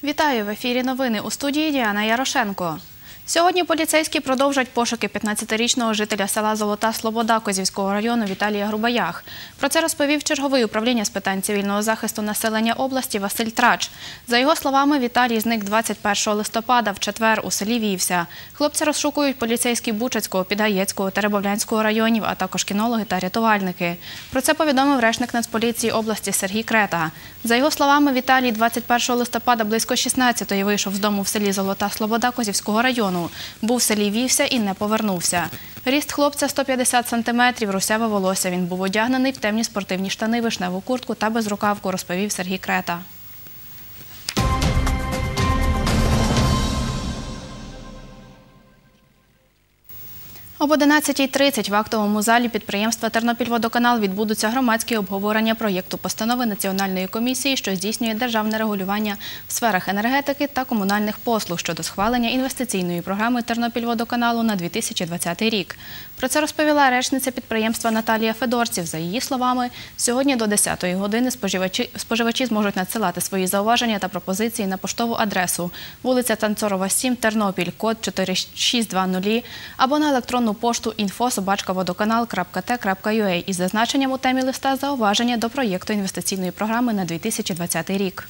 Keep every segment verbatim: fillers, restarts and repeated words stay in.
Вітаю! В ефірі новини. У студії Діана Ярошенко. Сьогодні поліцейські продовжать пошуки п'ятнадцятирічного жителя села Золота Слобода Козівського району Віталія Грубаях. Про це розповів черговий управління з питань цивільного захисту населення області Василь Трач. За його словами, Віталій зник двадцять першого листопада в четвер у селі Вівся. Хлопця розшукують поліцейські Бучацького, Підгаєцького, Теребовлянського районів, а також кінологи та рятувальники. Про це повідомив речник Нацполіції області Сергій Крета. За його словами, Віталій двадцять першого листопада близько шістнадцятої вийшов з дому в селі Золота Слобода Козівського району. Був в селі Вівся і не повернувся. Ріст хлопця сто п'ятдесят сантиметрів, русяве волосся. Він був одягнений в темні спортивні штани, вишневу куртку та безрукавку, розповів Сергій Крета. Об одинадцятій тридцять в актовому залі підприємства «Тернопільводоканал» відбудуться громадські обговорення проєкту постанови Національної комісії, що здійснює державне регулювання в сферах енергетики та комунальних послуг щодо схвалення інвестиційної програми «Тернопільводоканалу» на дві тисячі двадцятий рік. Про це розповіла речниця підприємства Наталія Федорців. За її словами, сьогодні до десятої години споживачі, споживачі зможуть надсилати свої зауваження та пропозиції на поштову адресу вулиця Танцорова, сім, Тернопіль, код чотири шість два нуль, або на електронну пошту інфо собачка водоканал крапка те крапка ю а із зазначенням у темі листа зауваження до проєкту інвестиційної програми на дві тисячі двадцятий рік.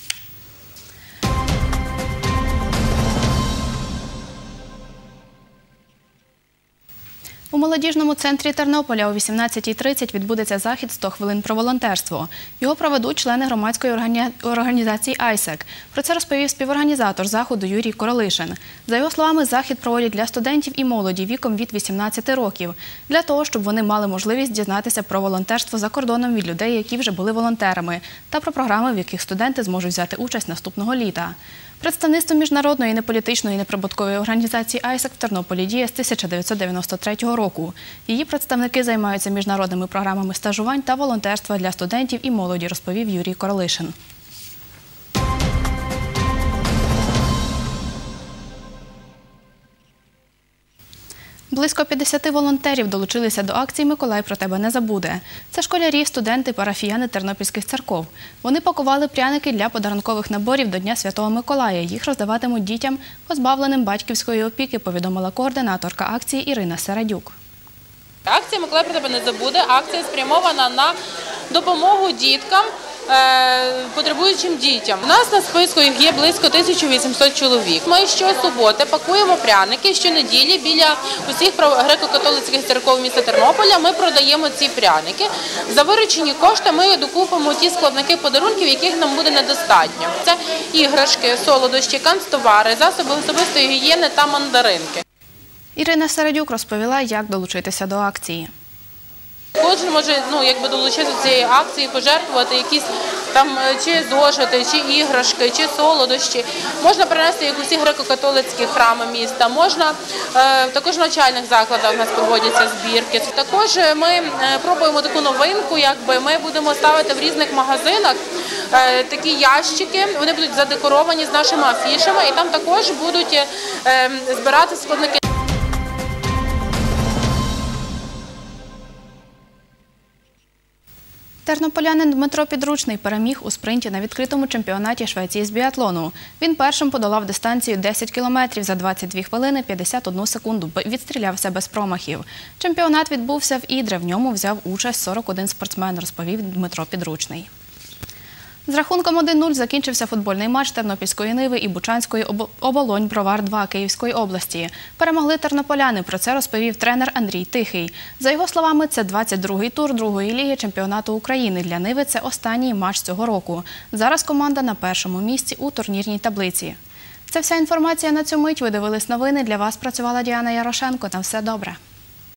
У молодіжному центрі Тернополя о вісімнадцятій тридцять відбудеться захід «сто хвилин про волонтерство». Його проведуть члени громадської організації «Айсек». Про це розповів співорганізатор заходу Юрій Королишин. За його словами, захід проводять для студентів і молоді віком від вісімнадцяти років, для того, щоб вони мали можливість дізнатися про волонтерство за кордоном від людей, які вже були волонтерами, та про програми, в яких студенти зможуть взяти участь наступного літа. Представництво міжнародної неполітичної неприбуткової організації «Айсек» в Тернополі діє з тисяча дев'ятсот дев'яносто третього року. Її представники займаються міжнародними програмами стажувань та волонтерства для студентів і молоді, розповів Юрій Королишин. Близько п'ятдесят волонтерів долучилися до акції «Миколай про тебе не забуде». Це школярі, студенти, парафіяни тернопільських церков. Вони пакували пряники для подарункових наборів до Дня Святого Миколая. Їх роздаватимуть дітям, позбавленим батьківської опіки, повідомила координаторка акції Ірина Середюк. Акція «Миколай про тебе не забуде» – акція спрямована на допомогу діткам, потребуючим дітям. У нас на списку їх є близько тисяча вісімсот чоловік. Ми щосуботи пакуємо пряники, щонеділі біля усіх греко-католицьких церков міста Тернополя ми продаємо ці пряники. За виручені кошти ми докупимо ті складники подарунків, яких нам буде недостатньо. Це іграшки, солодощі, канцтовари, засоби особистої гігієни та мандаринки. Ірина Середюк розповіла, як долучитися до акції. Кожен може ну, якби долучитися до цієї акції, пожертвувати якісь там чи зошити, чи іграшки, чи солодощі. Можна принести як усі греко-католицькі храми міста, можна, е, також в навчальних закладах у нас проводяться збірки. Також ми е, пробуємо таку новинку, якби ми будемо ставити в різних магазинах е, такі ящики, вони будуть задекоровані з нашими афішами і там також будуть е, збирати складники. Тернополянин Дмитро Підручний переміг у спринті на відкритому чемпіонаті Швеції з біатлону. Він першим подолав дистанцію десять кілометрів за двадцять дві хвилини п'ятдесят одну секунду, відстрілявся без промахів. Чемпіонат відбувся в Ідре, в ньому взяв участь сорок один спортсмен, розповів Дмитро Підручний. З рахунком один нуль закінчився футбольний матч Тернопільської Ниви і Бучанської Оболонь-Бровар два Київської області. Перемогли тернополяни, про це розповів тренер Андрій Тихий. За його словами, це двадцять другий тур другої ліги чемпіонату України. Для Ниви це останній матч цього року. Зараз команда на першому місці у турнірній таблиці. Це вся інформація на цю мить. Ви дивились новини. Для вас працювала Діана Ярошенко. На все добре.